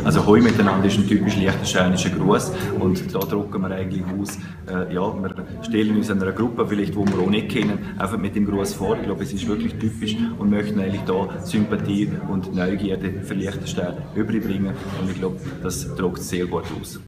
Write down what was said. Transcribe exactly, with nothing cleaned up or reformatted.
Also «Hoi miteinander» ist ein typisch liechtensteinischer Gruß und da drucken wir eigentlich aus, äh, ja, wir stellen uns einer Gruppe, vielleicht, die wir auch nicht kennen, einfach mit dem Gruß vor. Ich glaube, es ist wirklich typisch und möchten eigentlich da Sympathie und Neugierde für Liechtenstein überbringen und ich glaube, das druckt sehr gut aus.